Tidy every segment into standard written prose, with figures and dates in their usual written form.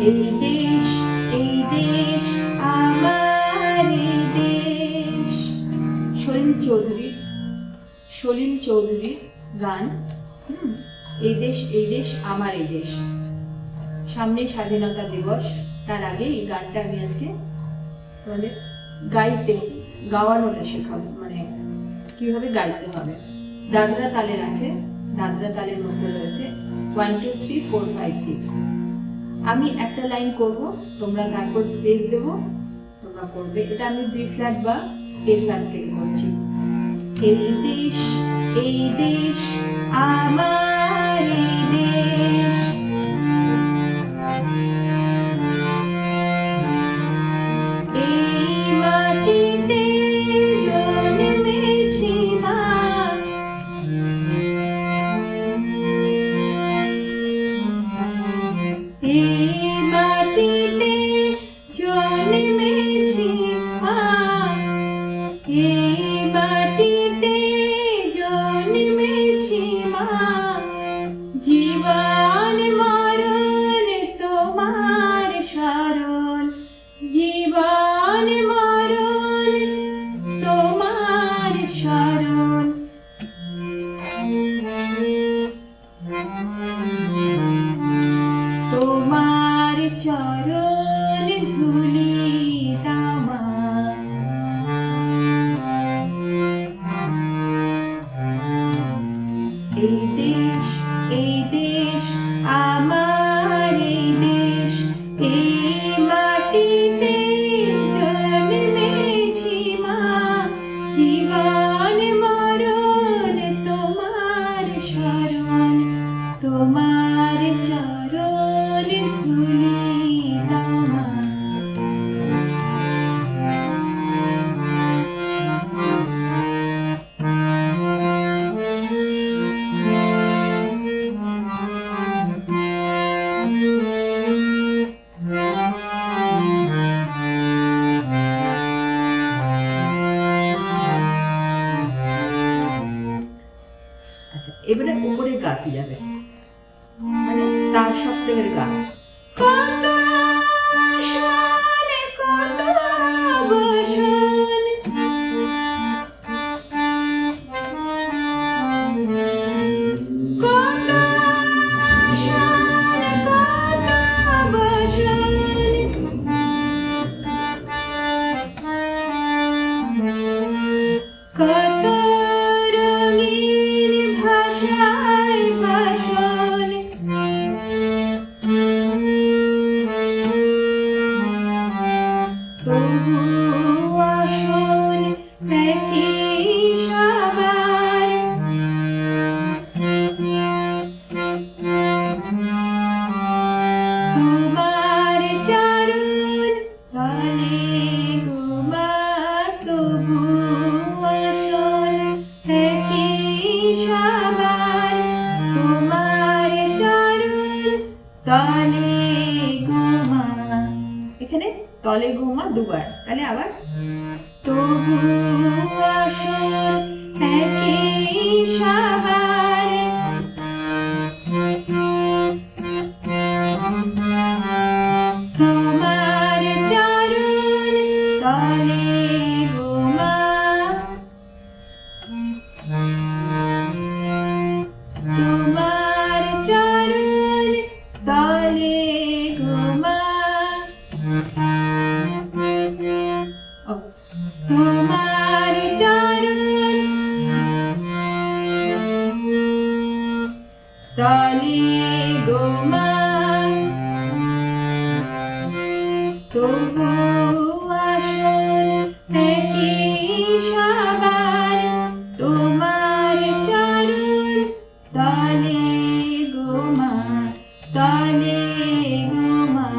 এই দেশ আমার এই দেশ। সলিল চৌধুরীর গান। এই দেশ আমার এই দেশ। সামনে স্বাধীনতা দিবস, তার আগে এই গানটা আমি আজকে তোমাদের গাওয়ানোটা শেখাবো, মানে কিভাবে গাইতে হবে। দাদরা তালের আছে, দাদরা তালের মধ্যে রয়েছে 1 2 3 4 5 6। আমি একটা লাইন করব, তোমরা তারপর স্পেস দেব, তোমরা করবে। এটা আমি বি ফ্ল্যাট বা এ শার্প থেকে করছি। এই দেশ আমার এই দেশ। এই মাটিতে জন্মেছি মা, এই মাটিতে জন্মেছি মা, এই মাটিতে জন্মেছি মা। জীবন মরণ তোমার শরণ, জীবন মরণ তোমার শরণ। তোমার চরণ ধুলি দামা, এই দেশ আমার এই দেশ। এই মাটিতে জন্মেছি মা, জীবন মরণ তোমার শরণ, তোমার চরণ ধুলি দামা। আচ্ছা, এবারে উপরে গাতে যাবে, মানে তার সপ্তকের গান। কত আসন কত বসন, কত আসন কত বসন, কত রঙিন ভাষায় ভাষণ, তবু আসন একই সবার। তোমার চরণ তলে গোমা, তবু আসন একই সবার। তোমার চরণ তলে গোমা, এখানে তলে গোমা দুবার, তাহলে আবার। তবু আসন একই সবার, তোমার চরণ তলে গোমা, তোমার চরণ তলে গোমা। তোমার চরণ তলে গোমা, তবু আসন একই সবার। তোমার চরণ তলে গোমা, তলে গোমা।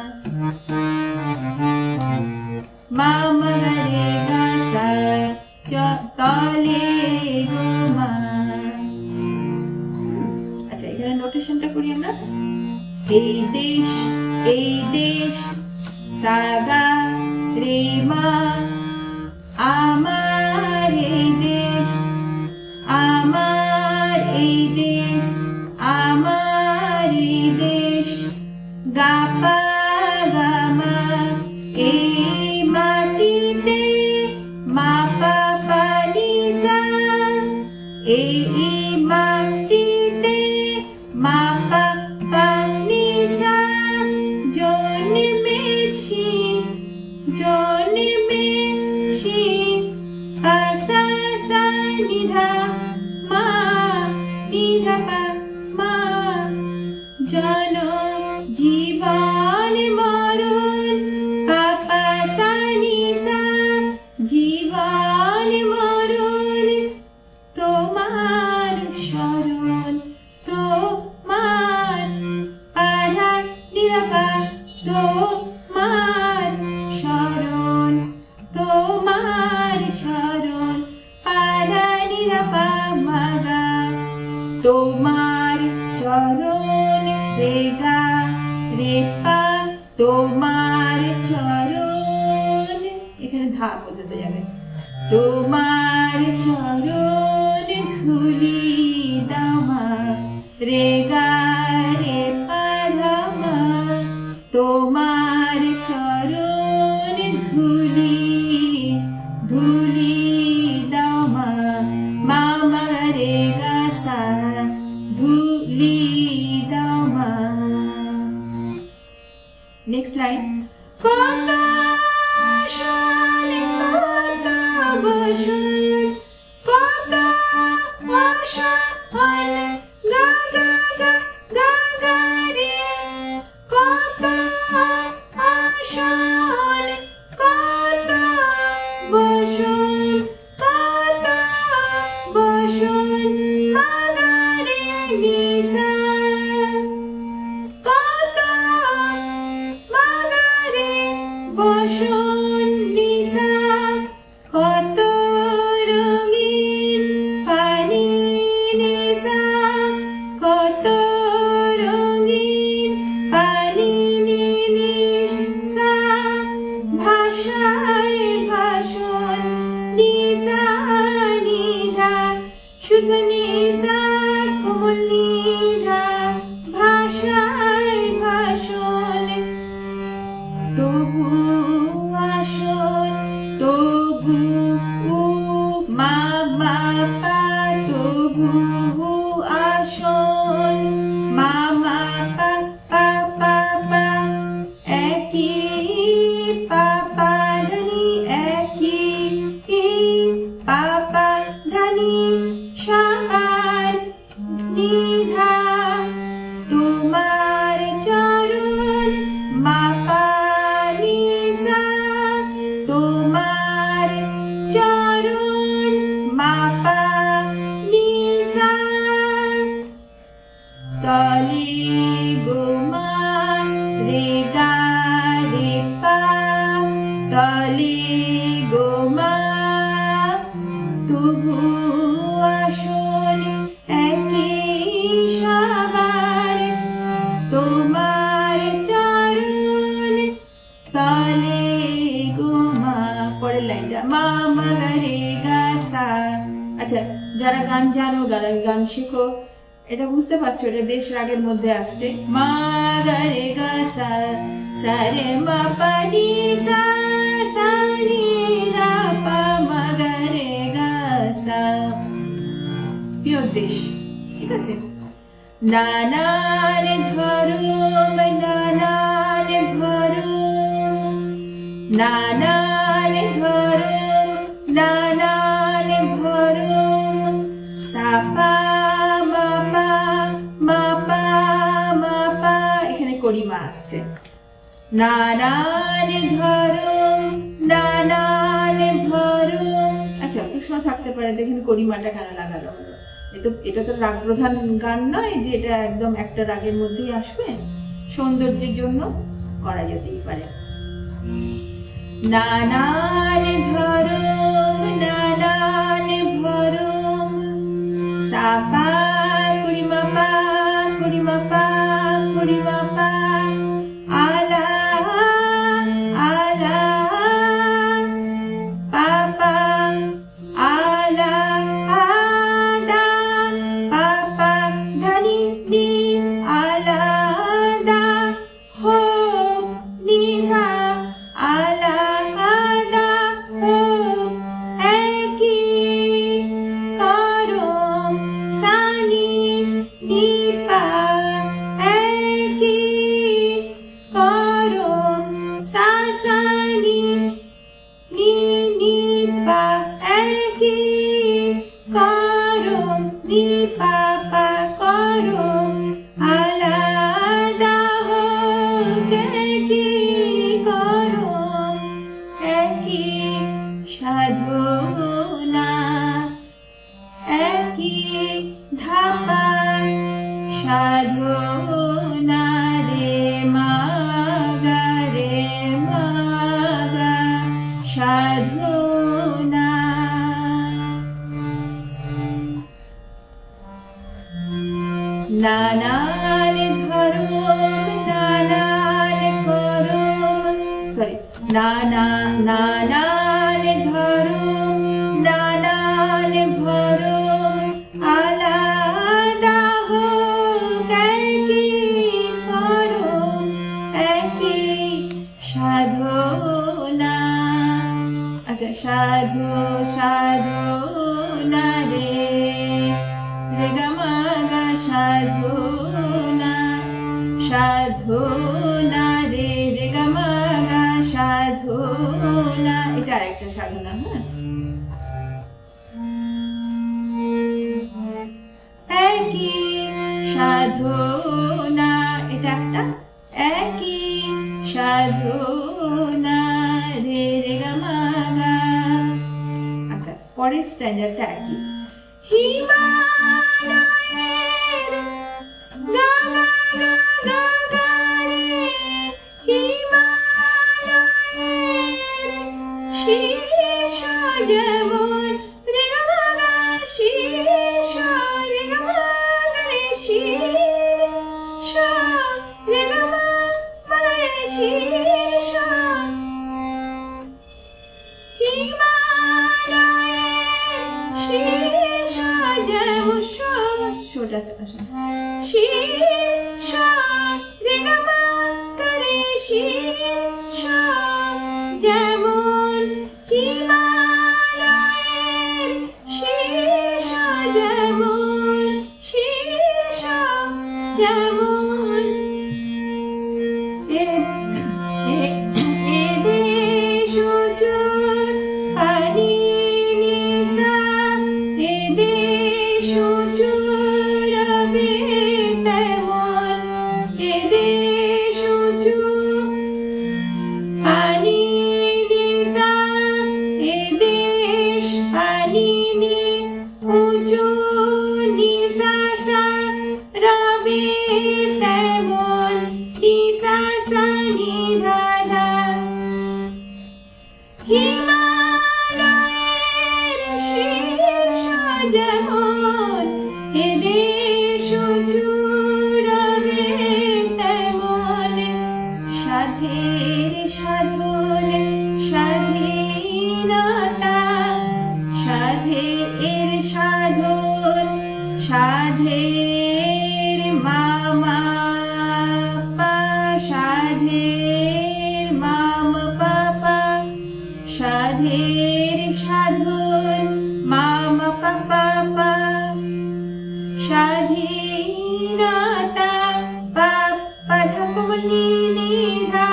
মামা রে গা সা তলে গোমা। আচ্ছা, এখানে নোটেশনটা করি আমরা। এই দেশ সাগা রে মা, আমার এই দেশ, আমার এই দেশ, আমার এই দেশ। গা পা জনম জীবন মরণ পাপা সানি সা জীবন মরণ তোমার শরণ তোমার পাধা নিরাপা তোমার শরণ তোমার শরণ পাধা নিরাপা মাগা তোমার চরণ রেগা রেপা তোমার চরণ এখানে ধা বোঝাতে যাবে তোমার চরণ ধুলি দামা রেগা রেপা ধামা তোমার চরণ ধুলি ধুলি দামা মামা রেগা সা ধুলি দামা। নেক্সট লাইন কত বসন কত বসন গা গা গা গা গা রে কত বসন কত বসন কত বসন মাগা রে নিসা কত মাগা রে বসন নিসা কত রঙিন পানি নেশা কত রঙিন পানি নেশা ভাষায় ভাষণ নিশা নিধা শুদ্ধ নিশা কোমল নিধা ভাষায় ভাষণ তবু আসন তবু মা মা পা তবু আসন মা মা পা পা পা পা একই পাপা ধানি একই পাপা ধানি সাপার নিধা তোমার চরণ মাপা নিসা তোমার চরণ মাপা নিসা তলে গোমা রেগা রেপা তলে গোমা তবু আসন একই সবার তোমার চরণ তলে গোমা। পরের লাইনটা মা মা গা রে গা সা। আচ্ছা যারা গান জানো গান শেখো এটা বুঝতে পারছো এটা দেশ রাগের মধ্যে আসছে মা গা রে গা সা সা রে মা পা নি সা সা নি দা পা মা গা রে গা সা পিওর দেশ ঠিক আছে। নানান ধরম নানান ভরম নানান ধরম নানান ভরম সাপা মাপা মাপা মাপা এখানে করিমা আসছে নানান ধরম নানান ভরম। আচ্ছা প্রশ্ন থাকতে পারে দেখেন করিমাটা কেন লাগানো হলো এটা তো রাগ প্রধান গান নয় যে এটা একদম একটা রাগের মধ্যেই আসবে সৌন্দর্যের জন্য করা যেতেই পারে। নানান ধরম নানান ভরম সাপা করিমাপা করিমাপা করিমাপা আলা আলা পাপা আলা আদা পাপা ধানি নি আলাদা হোক নিধা আলাদা হোক একই করম সানি নিপা একই নানান ধরম নানান ভরম আলাদা হোক একই করম একই সাধনা। আচ্ছা, সাধু সাধনা রে রে গা মা গা সাধনা সাধনা রে রে গা মা গা সাধনা। এটা আরেকটা সাধনা। হ্যাঁ, একই সাধনা, এটা একটা একই সাধনা রে রে গা মা গা। আচ্ছা, পরের স্ট্যান্ডারটা একই। হিমালয়ের গা গা গা গা গা রে হিমালয়ের শীর্ষ যেমন রে গা মা গা শীর্ষ রে গা মা গা রে শীর্ষ রে গা মা গা রে শীর্ষ। হিমালয়ের শীর্ষ যেমন শোটা শীর্ষ রে গা মা গা রে শীর্ষ যেমন হিমালয়ের শীর্ষ যেমন শীর্ষ যেমন। এদেশ উঁচু পানি নিসা এদেশ উঁচু রবে তেমন এদেশ উঁচু পানি নিসা এদেশ পানি নি উঁচু নিসা রবে তেমন নিসা নিধা। হিমালয়ের শীর্ষ যেমন এদেশ উঁচু রবে তেমন। সাধের সাধন স্বাধীনতা সাধের সাধন সাধের মামা পা সাধের মাম পাপা সাধের সাধন মামা পাপা পা স্বাধীনতা পাপা ধাকুমলি নিধা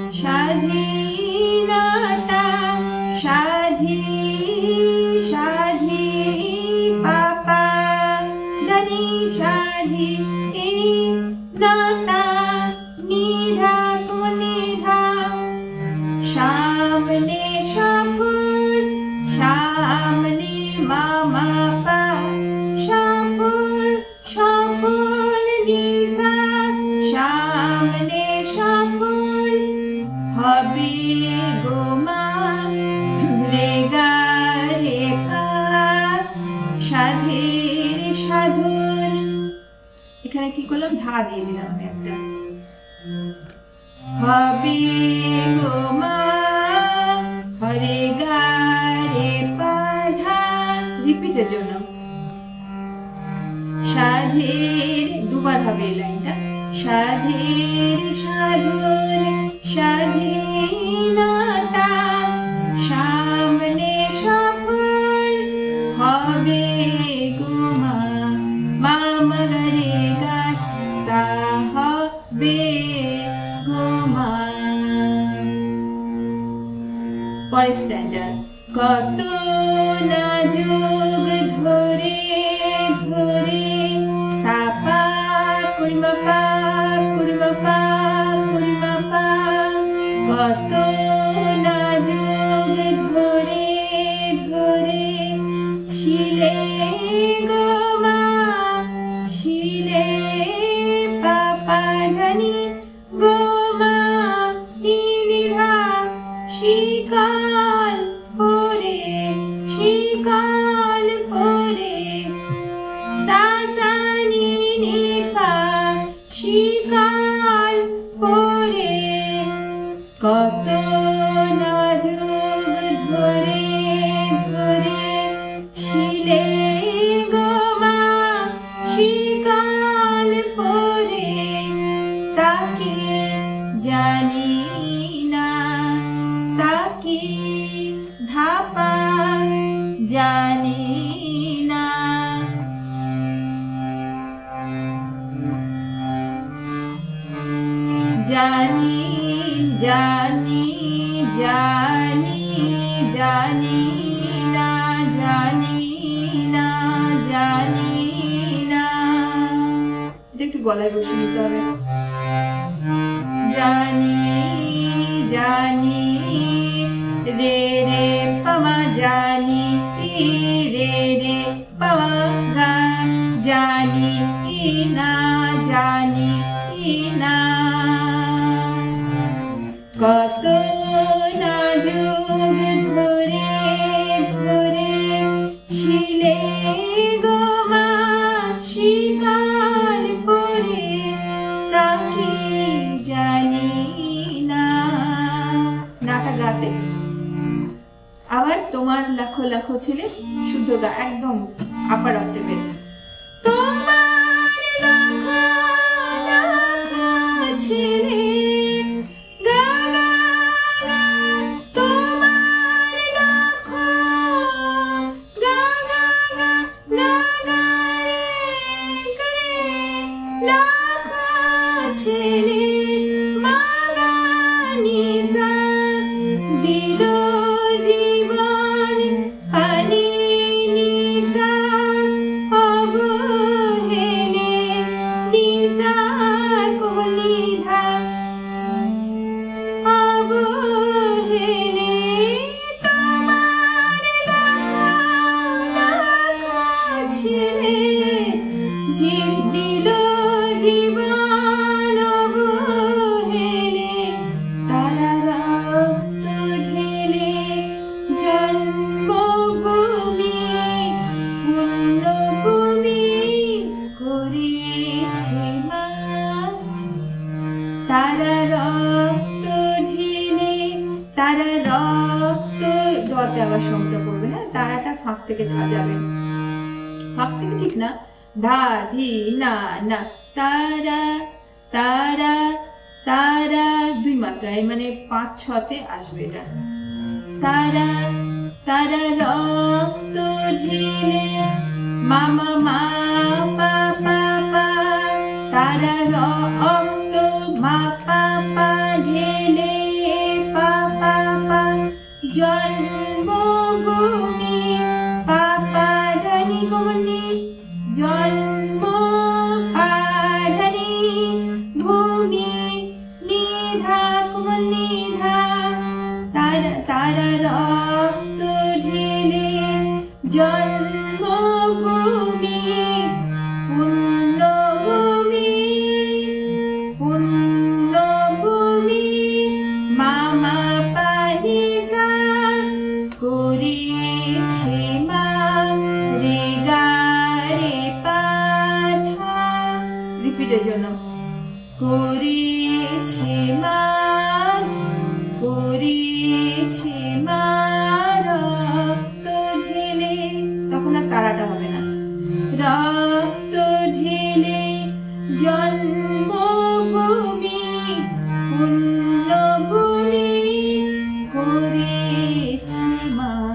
স্বাধীনতা সাধি সাধি পাপা ধনি সাধি নতা নিধা কুমনিধা। সামনে সফল সামনে মামা পা সফল সফল নিসা সামনে সফল হবে গো মা রে গা রে পা সাধের সাধন। এখানে কি করলাম, ধা দিয়ে দিলাম আমি একটা। হবে গো মা হরে গা রে পা ধা রিপিটের জন্য। সাধের দুবার হবে এই লাইনটা। সাধের সাধন স্বাধীনতা সামনে সফল হবে গো মা মা মগরে গা সা হবে গো মা। পরের স্ট্যান্ডার্ড। কত না যুগ ধরে ধরে সাপা কুড়িমা পা কুড়িমা পা কুড়িমা পা কত না যুগ ধরে ধরে ছিলে গো মা ছিলে পাপা ধনি গো মা নিধা শিকাল পরে শিকাল পরে সাসানি নিপা শিকাল পরে কত জানি না তাকি ধাপা জানি না জানি জানি জানি জানি না জানি না জানি না এটা একটু গলায় বসে নিতে হবে জানি জানি রে রে পামা জানি রে রে পামা গা জানি না জানি না কত না যুগ ধরে ধরে ছিলে গো মা শিকাল পরে তাকি জানি না নাটা গাতে আবার তোমার লাখো লাখো ছেলে শুদ্ধ গা একদম আপার অক্টেভে তোমার লাখো লাখো ছেলে ছেলে মাগানিসা দিল জীবন পানি নিসা অবহেলে নিসা কলিধা অবহেলে তোমার লাখো লাখো ছেলে দিল জীবন তারা রক্ত ঢেলে তারা রক্ত ডতে আবার সংটা করবে হ্যাঁ তারাটা ফাঁক থেকে যাবে ফাঁক থেকে ঠিক না ধা ধি না না তারা তারা তারা দুই মাত্রায় মানে 5-6তে আসবে এটা তারা তারা রক্ত ঢেলে মামা মা পা পা পা তারা রক্ত মা পা পা ঢেলে পা পা পা জন্মভূমি পা পা ধানি কোমনি জন্ম পা ধানি ভূমি নিধা কোমল নিধা তারা তারা রক্ত ঢেলে জন্মভূমি পুণ্যভূমি পুণ্যভূমি মামা পানিসা করেছে মা রে গা রে পাধা রিপিটের জন্য করেছে মা করেছে মা রক্ত ঢেলে তখন আর তারাটা হবে না রক্ত ঢেলে জন্মভূমি পুণ্যভূমি করেছে মা